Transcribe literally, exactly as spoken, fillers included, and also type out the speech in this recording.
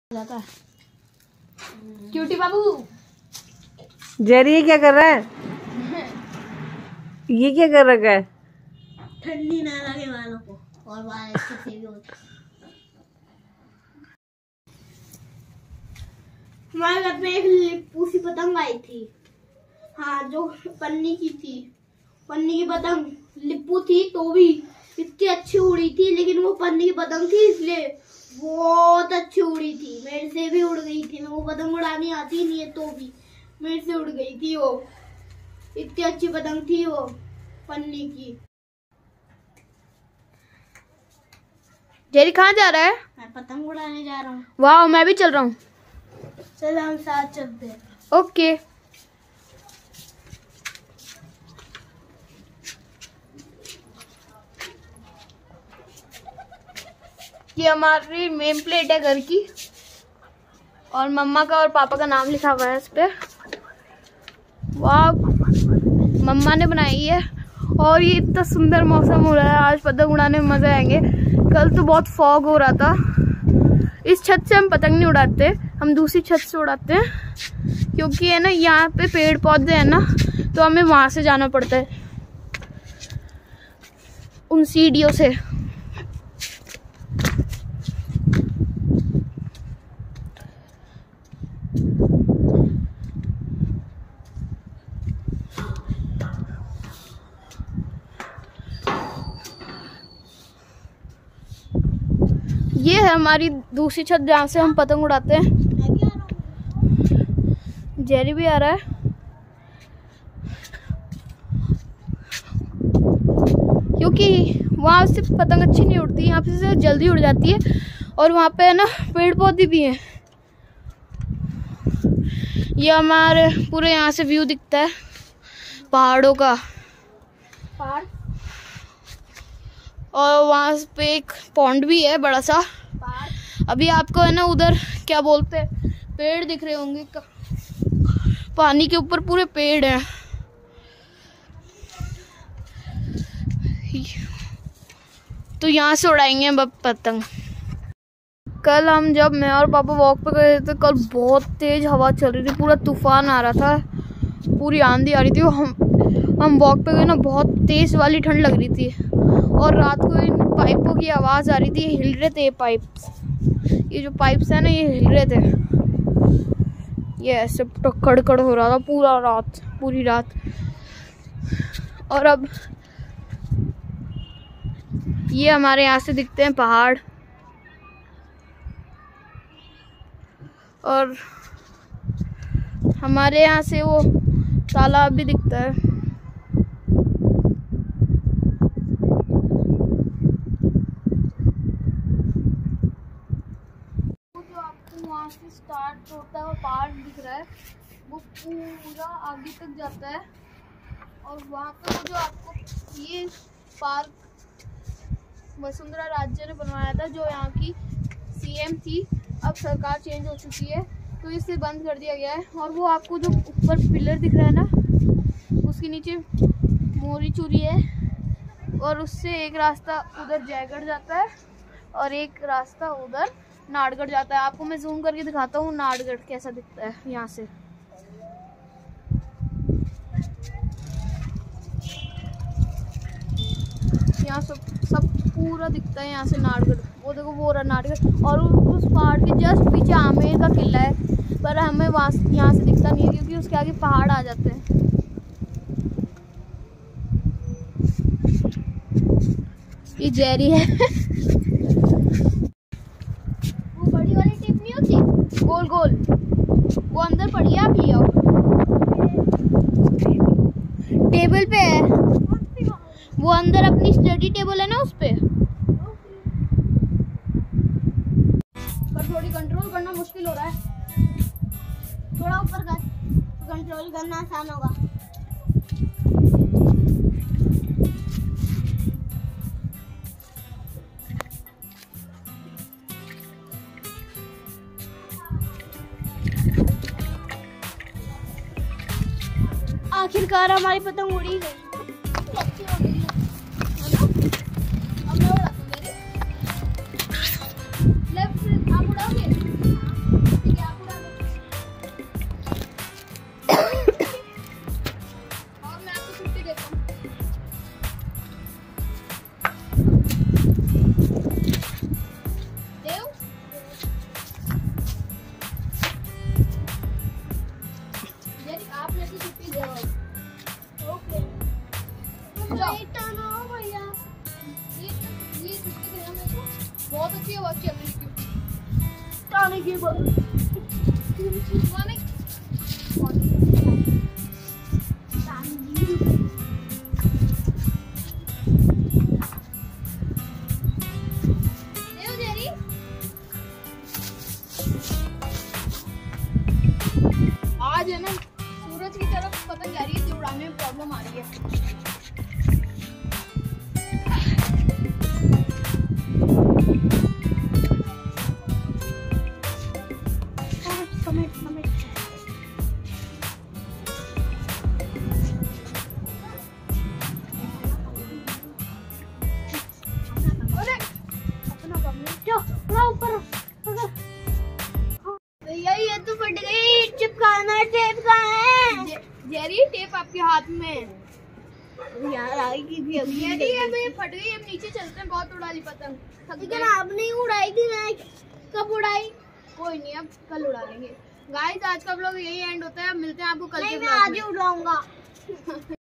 जाता है। क्यूटी बाबू जेरी ये क्या कर रहा है? ये क्या कर रखा है? ठंडी ना लगे बालों को और बाल अच्छे से भी होते। हमारे घर में एक लिप्पूसी पतंग आई थी। हाँ, जो पन्नी की थी, पन्नी की पतंग लिप्पू थी तो भी इतनी अच्छी उड़ी थी, लेकिन वो पन्नी की पतंग थी इसलिए बहुत अच्छी उड़ी थी। मेरे से भी उड़ गई थी। मेरे को पतंग उड़ानी आती नहीं है तो भी मेरे से उड़ गई थी। वो इतनी अच्छी पतंग थी वो पन्नी की। जेरी कहाँ जा रहा है? मैं पतंग उड़ाने जा रहा हूँ। वाह, मैं भी चल रहा हूँ। चल हम साथ चलते हैं। ओके। ये हमारी नेम प्लेट है घर की और मम्मा का और पापा का नाम लिखा हुआ है इस पे। वाह, मम्मा ने बनाई है। और ये इतना सुंदर मौसम हो रहा है, आज पतंग उड़ाने में मजे आएंगे। कल तो बहुत फॉग हो रहा था। इस छत से हम पतंग नहीं उड़ाते, हम दूसरी छत से उड़ाते हैं, क्योंकि है ना यहाँ पे पेड़ पौधे हैं ना, तो हमें वहां से जाना पड़ता है उन सीढ़ियों से। ये है हमारी दूसरी छत जहाँ से हम पतंग उड़ाते हैं। जेरी भी आ रहा है। क्योंकि वहाँ से पतंग अच्छी नहीं उड़ती, यहाँ से जल्दी उड़ जाती है। और वहाँ पे है ना पेड़ पौधे भी हैं। ये हमारे पूरे यहाँ से व्यू दिखता है पहाड़ों का। पहाड़ और वहाँ पे एक पॉन्ड भी है बड़ा सा। अभी आपको है ना उधर क्या बोलते हैं, पेड़ दिख रहे होंगे, पानी के ऊपर पूरे पेड़ हैं। तो यहाँ से उड़ाएंगे हम पतंग। कल हम जब मैं और पापा वॉक पे गए थे, कल बहुत तेज हवा चल रही थी, पूरा तूफान आ रहा था, पूरी आंधी आ रही थी। हम हम वॉक पे गए ना, बहुत तेज वाली ठंड लग रही थी। और रात को इन पाइपों की आवाज़ आ रही थी, हिल रहे थे ये पाइप्स। ये जो पाइप्स है ना, ये हिल रहे थे। ये ऐसे कड़कड़ हो रहा था पूरा रात, पूरी रात। और अब ये हमारे यहाँ से दिखते हैं पहाड़, और हमारे यहाँ से वो तालाब भी दिखता है। वहाँ से स्टार्ट होता है और पहाड़ दिख रहा है, वो पूरा आगे तक जाता है। और वहाँ पे जो आपको ये पार्क वसुंधरा राजे ने बनवाया था, जो यहाँ की सीएम थी, अब सरकार चेंज हो चुकी है तो इसे बंद कर दिया गया है। और वो आपको जो ऊपर पिलर दिख रहा है ना, उसके नीचे मोरी चूरी है, और उससे एक रास्ता उधर जयगढ़ जाता है और एक रास्ता उधर नाहरगढ़ जाता है। आपको मैं जूम करके दिखाता हूँ नाहरगढ़ कैसा दिखता है यहाँ से। यहाँ सब सब पूरा दिखता है यहाँ से नाहरगढ़। वो देखो, वो रहा नाहरगढ़। और उस पहाड़ के जस्ट पीछे आमेर का किला है, पर हमें वहाँ यहाँ से दिखता नहीं है, क्योंकि उसके आगे पहाड़ आ जाते हैं। ये जेरी है। गोल गोल वो अंदर पड़ी है, आप ले आओ। टेबल पे है वो, अंदर अपनी स्टडी टेबल है ना, उस पे। पर थोड़ी कंट्रोल करना मुश्किल हो रहा है। थोड़ा ऊपर कर, कंट्रोल करना आसान होगा। आखिरकार हमारी पतंग उड़ी गई। अच्छी हो गई है ना? अब मैं उड़ाता हूँ। लेफ्ट से आप उड़ाओगे? उड़ाने की ब- उड़ाने देव जेरी। आज है ना सूरज की तरफ पतंग जा रही है तो उड़ाने में प्रॉब्लम आ रही है। कमेंट कमेंट अरे अपना कमेंट जो उड़ा ऊपर पकड़। भैया ये तो फट गई, चिपकाना टेप कहाँ है? जे, जेरी टेप आपके हाथ में। यार आएगी भी अभी। जेरी अब ये फट गई, अब नीचे चलते हैं, बहुत उड़ा ली पतंग, थक लेकिन गए। आपने उड़ाई थी, मैं कब उड़ाई? कोई नहीं, अब कल उड़ा लेंगे। गाइस आज का व्लॉग यही एंड होता है, अब मिलते हैं आपको कल के नहीं, मैं व्लॉग आज में। ही उड़ाऊंगा।